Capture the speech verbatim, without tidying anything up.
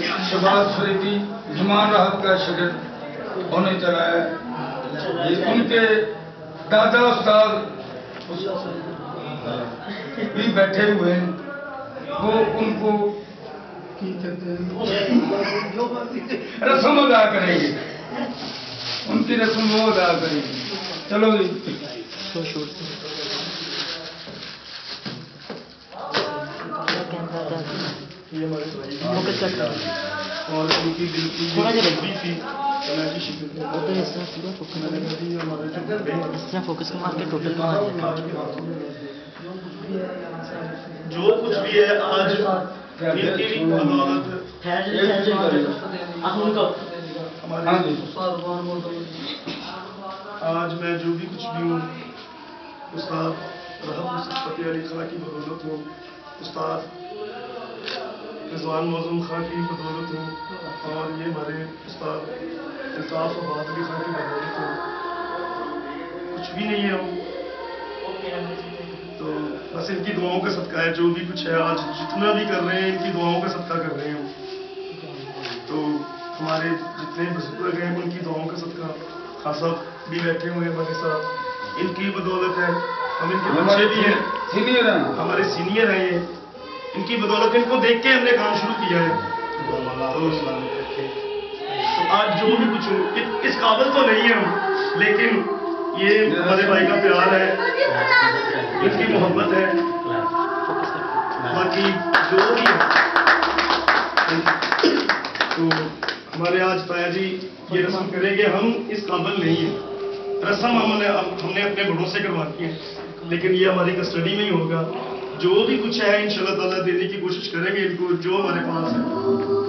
शबाज फरीदी जमान राहत का शागिर्द होने चला है। ये उनके दादा उस्ताद भी बैठे हुए हैं, वो उनको रस्म अदा करेंगे, उनकी रस्म वो अदा करेंगे। चलो जी اور ان کی دل کی بھی تھی جو کچھ بھی ہے آج ان کی بدولت آج میں جو بھی کچھ بھی ہوں استاد رحمت فتح علی خان کی بدولت ہوں، استاد رضوان موزم خان کی بدولت ہوں، اور یہ ہمارے استاد الطاف عباد علی خان کی بدولت ہوں، کچھ بھی نہیں ہے ہم تو بس ان کی دعاؤں کا صدقہ ہے۔ جو بھی کچھ ہے آج جتنا بھی کر رہے ہیں ان کی دعاؤں کا صدقہ کر رہے ہیں ہم، تو ہمارے جتنے بزرگ ہیں ان کی دعاؤں کا صدقہ، خان صاحب بھی بیٹھے ہوئے ہیں ہمارے ساتھ، ان کی بدولت ہے، ہم ان کے بچے بھی ہیں، سینئر ہیں، ہمارے سینئر ہیں، یہ ان کی بدولت ان کو دیکھ کے ہم نے کام شروع کیا ہے۔ تو آج جو بھی کچھ ہو اس قابل تو نہیں ہے ہم، لیکن یہ ہمارے بھائی کا پیار ہے، ان کی محبت ہے، باقی جو بھی ہے تو ہمارے آج تایا جی یہ رسم کریں گے، ہم اس قابل نہیں ہیں، رسم ہم نے ہم نے اپنے بڑوں سے کرواتی ہے، لیکن یہ ہماری کسٹڈی میں ہی ہوگا، جو بھی کچھ ہے انشاءاللہ تعالیٰ دینے کی کوشش کریں گے ان کو جو ہمارے پاس ہے۔